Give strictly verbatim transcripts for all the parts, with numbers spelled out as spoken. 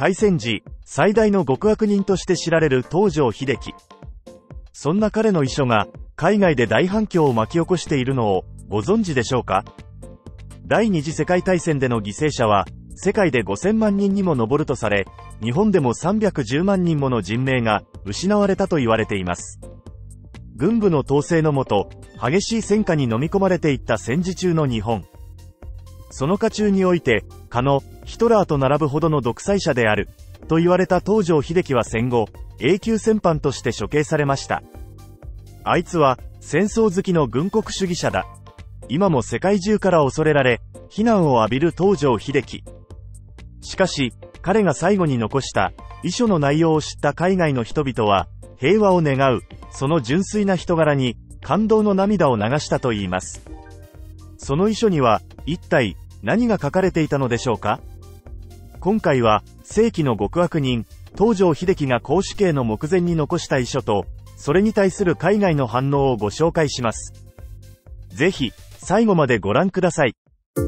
大戦時、最大の極悪人として知られる東条英機。そんな彼の遺書が、海外で大反響を巻き起こしているのを、ご存知でしょうか？第二次世界大戦での犠牲者は、世界でごせんまんにんにも上るとされ、日本でもさんびゃくじゅうまんにんもの人命が失われたと言われています。軍部の統制のもと、激しい戦火に飲み込まれていった戦時中の日本。その渦中において、かのヒトラーと並ぶほどの独裁者である、と言われた東条英機は戦後、永久戦犯として処刑されました。あいつは、戦争好きの軍国主義者だ。今も世界中から恐れられ、非難を浴びる東条英機。しかし、彼が最後に残した遺書の内容を知った海外の人々は、平和を願う、その純粋な人柄に感動の涙を流したといいます。その遺書には、一体何が書かれていたのでしょうか？今回は、世紀の極悪人、東条英機が絞首刑の目前に残した遺書と、それに対する海外の反応をご紹介します。ぜひ、最後までご覧ください。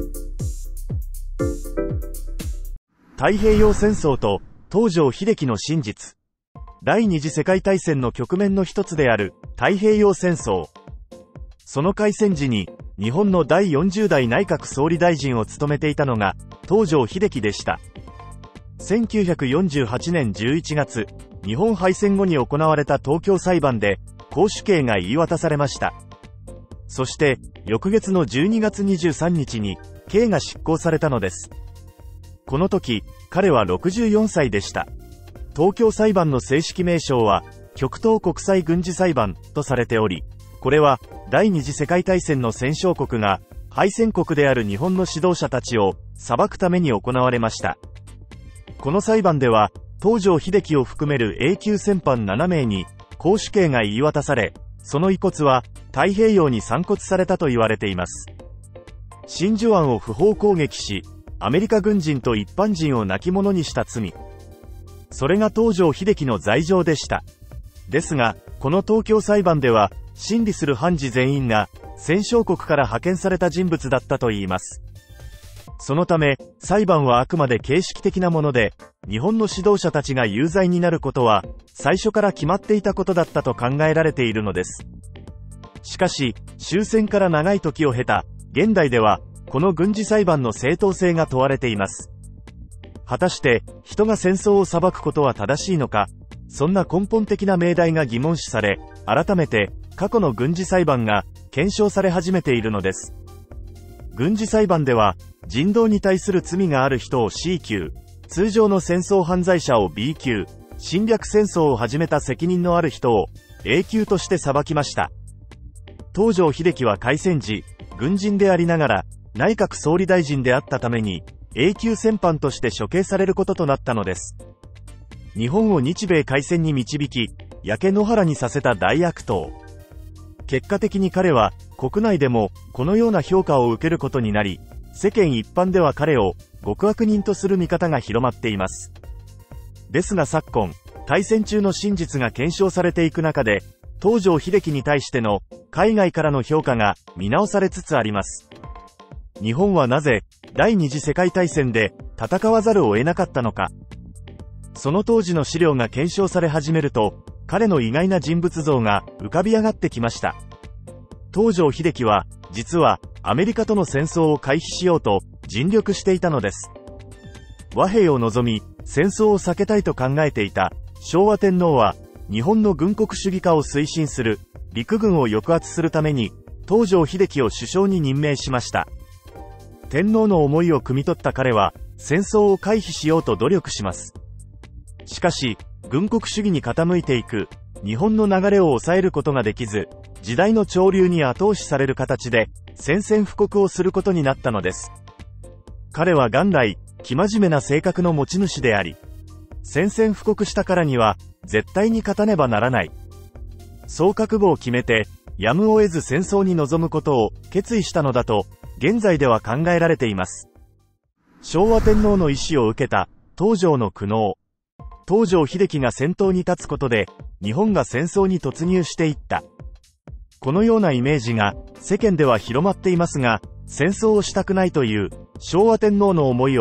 太平洋戦争と東条英機の真実。第二次世界大戦の局面の一つである太平洋戦争。その開戦時に日本のだいよんじゅう代内閣総理大臣を務めていたのが東条英機でした。せんきゅうひゃくよんじゅうはちねんじゅういちがつ、日本敗戦後に行われた東京裁判で絞首刑が言い渡されました。そして翌月のじゅうにがつにじゅうさんにちに刑が執行されたのです。この時、彼はろくじゅうよんさいでした。東京裁判の正式名称は極東国際軍事裁判とされており、これは第二次世界大戦の戦勝国が敗戦国である日本の指導者たちを裁くために行われました。この裁判では東条英機を含める永久戦犯ななめいに絞首刑が言い渡され、その遺骨は太平洋に散骨されたと言われています。真珠湾を不法攻撃し、アメリカ軍人と一般人を亡き者にした罪。それが東条英機の罪状でした。ですが、この東京裁判では、審理する判事全員が、戦勝国から派遣された人物だったといいます。そのため、裁判はあくまで形式的なもので、日本の指導者たちが有罪になることは、最初から決まっていたことだったと考えられているのです。しかし、終戦から長い時を経た、現代では、この軍事裁判の正当性が問われています。果たして、人が戦争を裁くことは正しいのか、そんな根本的な命題が疑問視され、改めて、過去の軍事裁判が検証され始めているのです。軍事裁判では、人道に対する罪がある人を シー 級、通常の戦争犯罪者を ビー 級、侵略戦争を始めた責任のある人を エー 級として裁きました。東条英機は開戦時、軍人でありながら、内閣総理大臣であったために、永久戦犯として処刑されることとなったのです。日本を日米開戦に導き、焼け野原にさせた大悪党。結果的に彼は、国内でもこのような評価を受けることになり、世間一般では彼を極悪人とする見方が広まっています。ですが昨今、大戦中の真実が検証されていく中で、東条英機に対しての海外からの評価が見直されつつあります。日本はなぜ第二次世界大戦で戦わざるを得なかったのか。その当時の資料が検証され始めると、彼の意外な人物像が浮かび上がってきました。東条英機は、実はアメリカとの戦争を回避しようと尽力していたのです。和平を望み、戦争を避けたいと考えていた昭和天皇は、日本の軍国主義化を推進する陸軍を抑圧するために、東条英機を首相に任命しました。天皇の思いを汲み取った彼は、戦争を回避しようと努力します。しかし、軍国主義に傾いていく日本の流れを抑えることができず、時代の潮流に後押しされる形で宣戦布告をすることになったのです。彼は元来、生真面目な性格の持ち主であり、宣戦布告したからには絶対に勝たねばならない。そう覚悟を決めて、やむを得ず戦争に臨むことを決意したのだと、現在では考えられています。昭和天皇の意思を受けた東条の苦悩。東条英機が先頭に立つことで、日本が戦争に突入していった。このようなイメージが世間では広まっていますが、戦争をしたくないという昭和天皇の思いを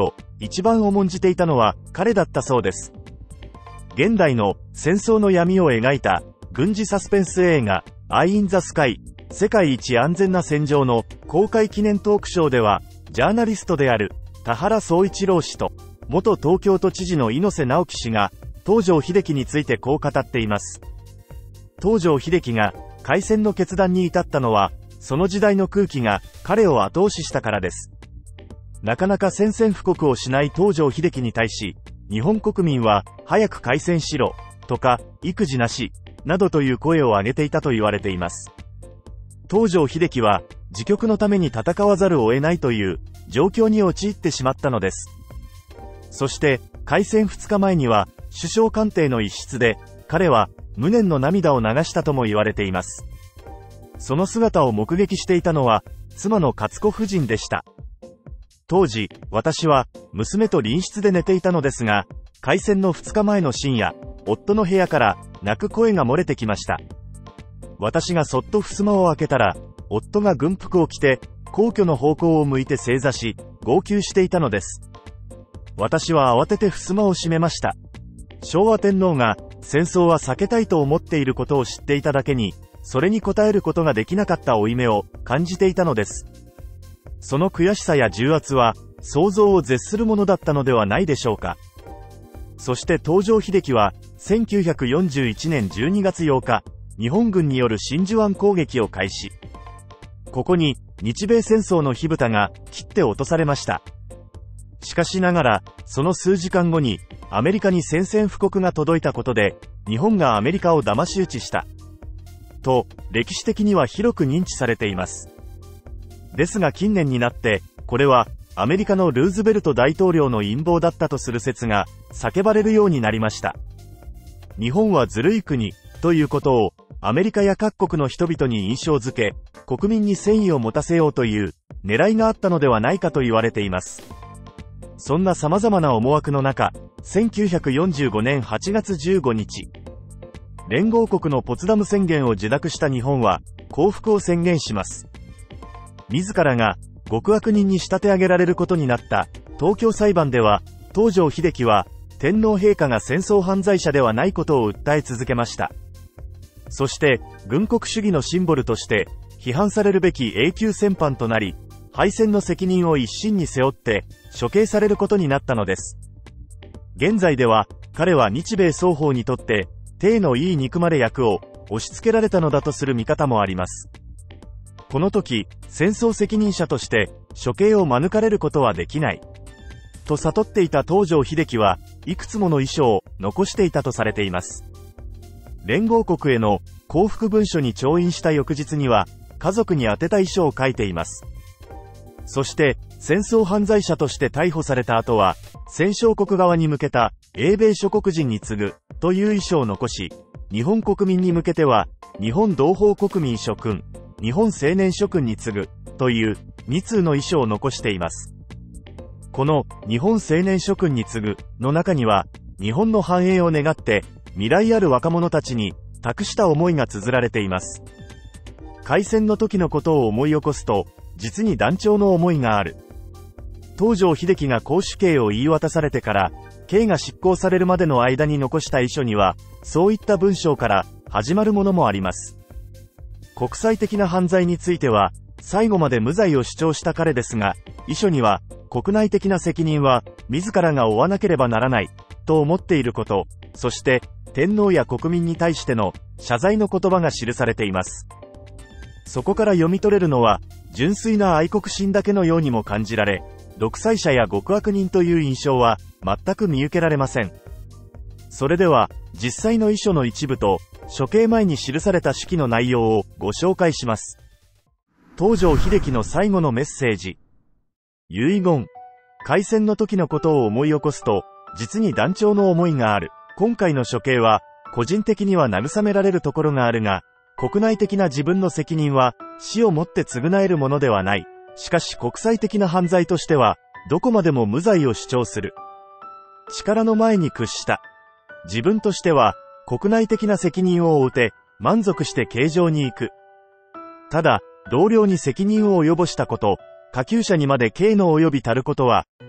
一番重んじていたのは彼だったそうです。現代の戦争の闇を描いた軍事サスペンス映画アイ・イン・ザ・スカイ、世界一安全な戦場の公開記念トークショーでは、ジャーナリストである田原総一郎氏と元東京都知事の猪瀬直樹氏が東條英機についてこう語っています。東條英機が開戦の決断に至ったのは、その時代の空気が彼を後押ししたからです。なかなか宣戦布告をしない東條英機に対し、日本国民は早く開戦しろとか育児なしなどという声を上げていたと言われています。東條英機は自局のために戦わざるを得ないという状況に陥ってしまったのです。そして開戦ふつかまえには首相官邸の一室で彼は無念の涙を流したとも言われています。その姿を目撃していたのは妻の勝子夫人でした。当時、私は娘と隣室で寝ていたのですが、開戦のふつかまえの深夜、夫の部屋から泣く声が漏れてきました。私がそっと襖を開けたら、夫が軍服を着て、皇居の方向を向いて正座し、号泣していたのです。私は慌てて襖を閉めました。昭和天皇が戦争は避けたいと思っていることを知っていただけに、それに応えることができなかった負い目を感じていたのです。その悔しさや重圧は想像を絶するものだったのではないでしょうか。そして東條英機はせんきゅうひゃくよんじゅういちねんじゅうにがつようか、日本軍による真珠湾攻撃を開始。ここに日米戦争の火蓋が切って落とされました。しかしながら、その数時間後にアメリカに宣戦布告が届いたことで、日本がアメリカを騙し討ちした。と、歴史的には広く認知されています。ですが近年になって、これはアメリカのルーズベルト大統領の陰謀だったとする説が叫ばれるようになりました。日本はずるい国ということをアメリカや各国の人々に印象づけ、国民に戦意を持たせようという狙いがあったのではないかと言われています。そんな様々な思惑の中、せんきゅうひゃくよんじゅうごねんはちがつじゅうごにち、連合国のポツダム宣言を受諾した日本は降伏を宣言します。自らが極悪人に仕立て上げられることになった東京裁判では、東條英機は天皇陛下が戦争犯罪者ではないことを訴え続けました。そして軍国主義のシンボルとして批判されるべき永久戦犯となり、敗戦の責任を一身に背負って処刑されることになったのです。現在では彼は日米双方にとって体のいい憎まれ役を押し付けられたのだとする見方もあります。この時、戦争責任者として処刑を免れることはできないと悟っていた東條英機はいくつもの遺書を残していたとされています。連合国への降伏文書に調印した翌日には家族に宛てた遺書を書いています。そして戦争犯罪者として逮捕された後は戦勝国側に向けた英米諸国人に次ぐという遺書を残し、日本国民に向けては日本同胞国民諸君、日本青年諸君に次ぐというに通の遺書を残しています。この日本青年諸君に次ぐの中には、日本の繁栄を願って未来ある若者たちに託した思いが綴られています。開戦の時のことを思い起こすと、実に断腸の思いがある。東條英機が絞首刑を言い渡されてから、刑が執行されるまでの間に残した遺書には、そういった文章から始まるものもあります。国際的な犯罪については、最後まで無罪を主張した彼ですが、遺書には、国内的な責任は、自らが負わなければならない、と思っていること、そして、天皇や国民に対しての謝罪の言葉が記されています。そこから読み取れるのは、純粋な愛国心だけのようにも感じられ、独裁者や極悪人という印象は、全く見受けられません。それでは、実際の遺書の一部と、処刑前に記された手記の内容をご紹介します。東條英機の最後のメッセージ。遺言。開戦の時のことを思い起こすと、実に断腸の思いがある。今回の処刑は、個人的には慰められるところがあるが、国内的な自分の責任は、死をもって償えるものではない。しかし国際的な犯罪としては、どこまでも無罪を主張する。力の前に屈した。自分としては、国内的な責任を負うて、満足して刑場に行く。ただ、同僚に責任を及ぼしたこと、下級者にまで刑の及びたることは、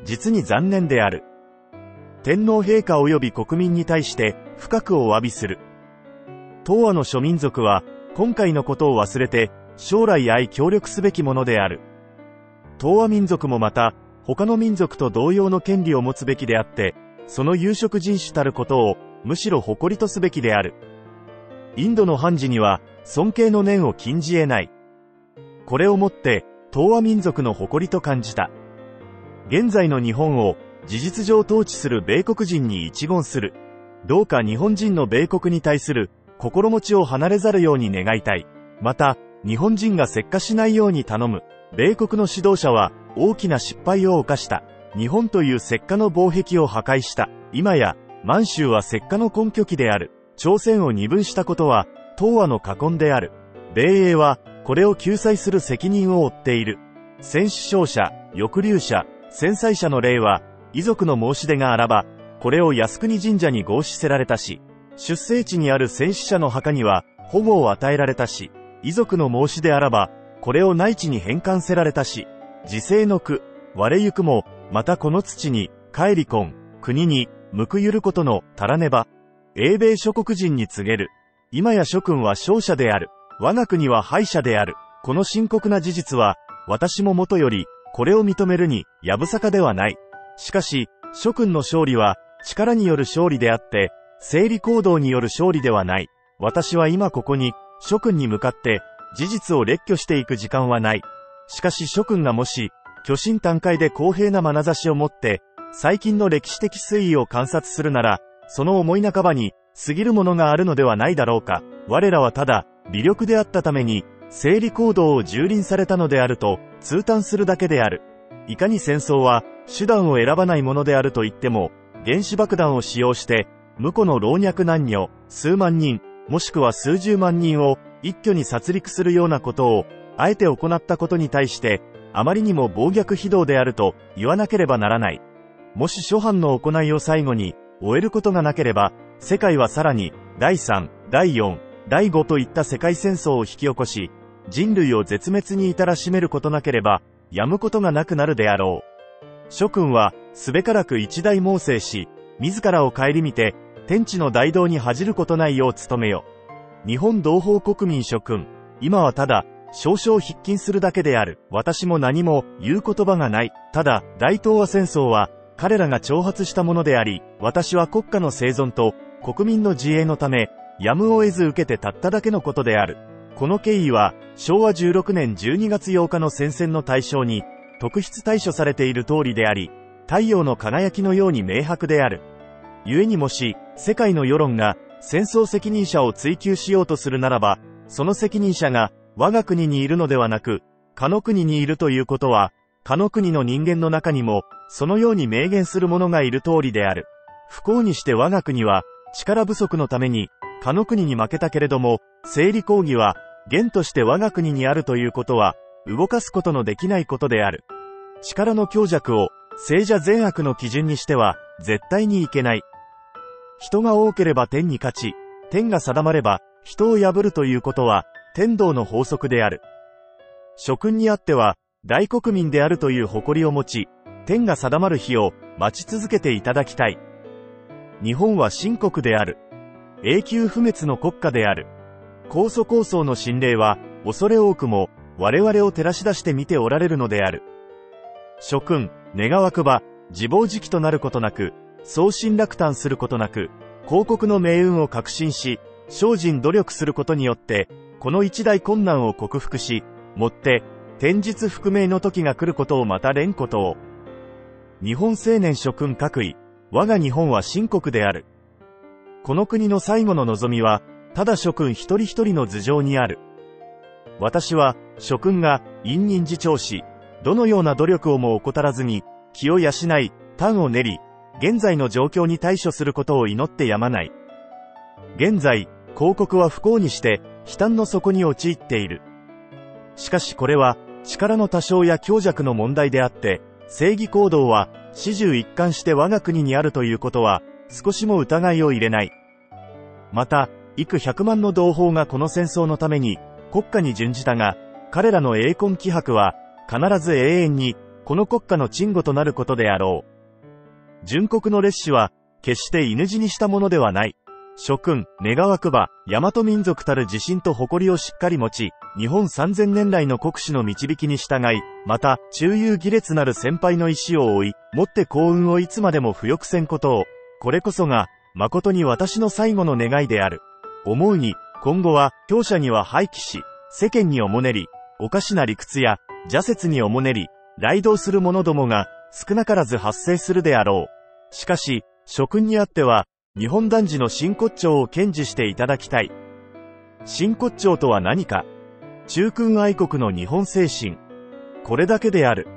実に残念である。天皇陛下及び国民に対して深くお詫びする。東亜の諸民族は今回のことを忘れて将来相協力すべきものである。東亜民族もまた他の民族と同様の権利を持つべきであって、その有色人種たることをむしろ誇りとすべきである。インドの判事には尊敬の念を禁じ得ない。これをもって東亜民族の誇りと感じた。現在の日本を事実上統治する米国人に一言する。どうか日本人の米国に対する心持ちを離れざるように願いたい。また、日本人が石化しないように頼む。米国の指導者は大きな失敗を犯した。日本という石化の防壁を破壊した。今や、満州は石化の根拠地である。朝鮮を二分したことは、東亜の禍根である。米英は、これを救済する責任を負っている。戦死傷者、抑留者、戦災者の例は、遺族の申し出があらば、これを靖国神社に合祀せられたし、出生地にある戦死者の墓には、保護を与えられたし、遺族の申し出あらば、これを内地に返還せられたし、時世の句、我ゆくも、またこの土に、帰りこん、国に、報ゆることの、たらねば、英米諸国人に告げる。今や諸君は勝者である。我が国は敗者である。この深刻な事実は、私ももとより、これを認めるに、やぶさかではない。しかし、諸君の勝利は、力による勝利であって、政理行動による勝利ではない。私は今ここに、諸君に向かって、事実を列挙していく時間はない。しかし諸君がもし、虚心坦懐で公平な眼差しを持って、最近の歴史的推移を観察するなら、その思い半ばに、過ぎるものがあるのではないだろうか。我らはただ、微力であったために、政理行動を蹂躙されたのであると、痛嘆するだけである。いかに戦争は、手段を選ばないものであると言っても、原子爆弾を使用して、無辜の老若男女、数万人、もしくは数十万人を、一挙に殺戮するようなことを、あえて行ったことに対して、あまりにも暴虐非道であると言わなければならない。もし諸般の行いを最後に終えることがなければ、世界はさらにだいさん、だいよん、だいごといった世界戦争を引き起こし、人類を絶滅に至らしめることなければ、やむことがなくなるであろう。諸君は、すべからく一大猛省し、自らを顧みて、天地の大道に恥じることないよう努めよ。日本同胞国民諸君、今はただ、少々筆記するだけである。私も何も言う言葉がない。ただ、大東亜戦争は、彼らが挑発したものであり、私は国家の生存と国民の自衛のため、やむを得ず受けてたっただけのことである。この経緯は、しょうわじゅうろくねんじゅうにがつようかの戦線の対象に、特筆対処されている通りであり、太陽の輝きのように明白である。故にもし、世界の世論が戦争責任者を追及しようとするならば、その責任者が我が国にいるのではなく、他の国にいるということは、他の国の人間の中にも、そのように明言する者がいる通りである。不幸にして我が国は、力不足のために、他の国に負けたけれども、政理公義は、元として我が国にあるということは、動かすことのできないことである。力の強弱を、聖者善悪の基準にしては、絶対にいけない。人が多ければ天に勝ち、天が定まれば、人を破るということは、天道の法則である。諸君にあっては、大国民であるという誇りを持ち、天が定まる日を待ち続けていただきたい。日本は神国である。永久不滅の国家である。高祖高宗の神霊は、恐れ多くも、我々を照らし出して見ておられるのである。諸君、願わくば、自暴自棄となることなく、送信落胆することなく、広告の命運を確信し、精進努力することによって、この一大困難を克服し、もって、天日復明の時が来ることをまたれんことを。日本青年諸君各位、我が日本は神国である。この国の最後の望みは、ただ諸君一人一人の頭上にある。私は、諸君が、隠忍自重し、どのような努力をも怠らずに、気を養い、端を練り、現在の状況に対処することを祈ってやまない。現在、広告は不幸にして、悲嘆の底に陥っている。しかしこれは、力の多少や強弱の問題であって、正義行動は、始終一貫して我が国にあるということは、少しも疑いを入れない。また、幾百万の同胞がこの戦争のために、国家に準じたが、彼らの栄魂気迫は、必ず永遠に、 この国家の鎮護となることであろう。純国の烈士は、決して犬死にしたものではない。諸君、願わくば、大和民族たる自信と誇りをしっかり持ち、日本三千年来の国主の導きに従い、また、忠勇義烈なる先輩の意志を追い、もって幸運をいつまでも不欲せんことを、これこそが、誠に私の最後の願いである。思うに、今後は、強者には廃棄し、世間におもねり、おかしな理屈や、邪説におもねり、雷動する者どもが、少なからず発生するであろう。しかし、諸君にあっては、日本男児の真骨頂を堅持していただきたい。真骨頂とは何か。忠君愛国の日本精神。これだけである。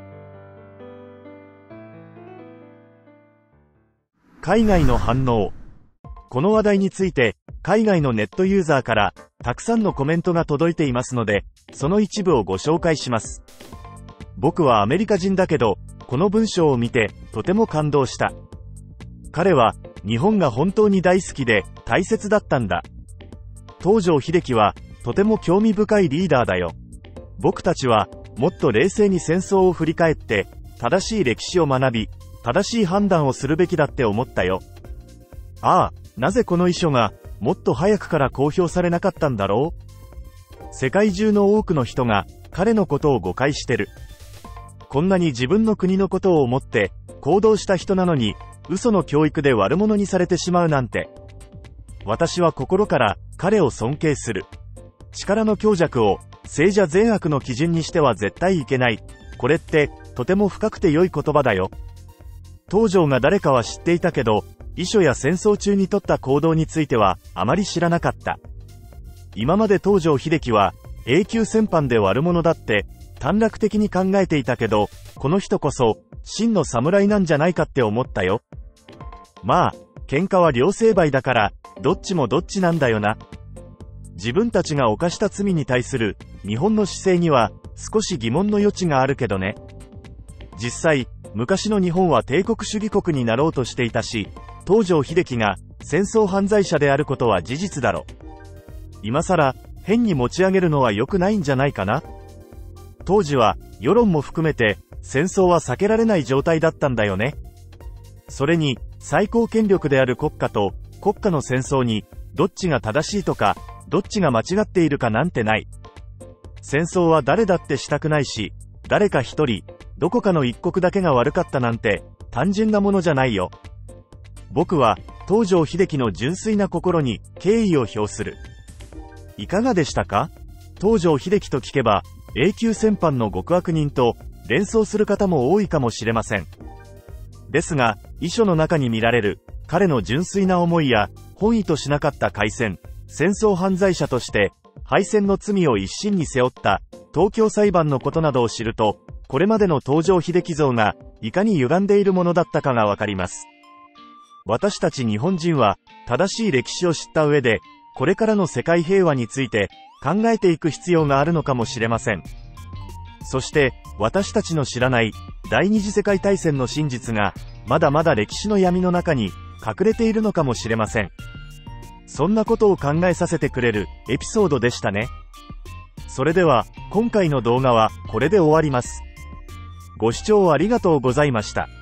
海外の反応。この話題について、海外のネットユーザーから、たくさんのコメントが届いていますので、その一部をご紹介します。僕はアメリカ人だけど、この文章を見て、とても感動した。彼は、日本が本当に大好きで、大切だったんだ。東条英機は、とても興味深いリーダーだよ。僕たちは、もっと冷静に戦争を振り返って、正しい歴史を学び、正しい判断をするべきだって思ったよ。ああ、なぜこの遺書が、もっと早くから公表されなかったんだろう？世界中の多くの人が、彼のことを誤解してる。こんなに自分の国のことを思って、行動した人なのに、嘘の教育で悪者にされてしまうなんて。私は心から彼を尊敬する。力の強弱を聖者善悪の基準にしては絶対いけない。これってとても深くて良い言葉だよ。東条が誰かは知っていたけど、遺書や戦争中に取った行動についてはあまり知らなかった。今まで東条英機は永久戦犯で悪者だって短絡的に考えていたけど、この人こそ真の侍なんじゃないかって思ったよ。まあ、喧嘩は両成敗だから、どっちもどっちなんだよな。自分たちが犯した罪に対する日本の姿勢には少し疑問の余地があるけどね。実際、昔の日本は帝国主義国になろうとしていたし、東条英機が戦争犯罪者であることは事実だろ。今更、変に持ち上げるのは良くないんじゃないかな。当時は、世論も含めて、戦争は避けられない状態だったんだよね。それに、最高権力である国家と国家の戦争にどっちが正しいとかどっちが間違っているかなんてない。戦争は誰だってしたくないし、誰か一人どこかの一国だけが悪かったなんて単純なものじゃないよ。僕は東条英機の純粋な心に敬意を表する。いかがでしたか？東条英機と聞けば永久戦犯の極悪人と連想する方も多いかもしれません。ですが、遺書の中に見られる彼の純粋な思いや本意としなかった開戦、戦争犯罪者として敗戦の罪を一身に背負った東京裁判のことなどを知ると、これまでの東条英機像がいかに歪んでいるものだったかがわかります。私たち日本人は正しい歴史を知った上で、これからの世界平和について考えていく必要があるのかもしれません。そして私たちの知らない第二次世界大戦の真実がまだまだ歴史の闇の中に隠れているのかもしれません。そんなことを考えさせてくれるエピソードでしたね。それでは今回の動画はこれで終わります。ご視聴ありがとうございました。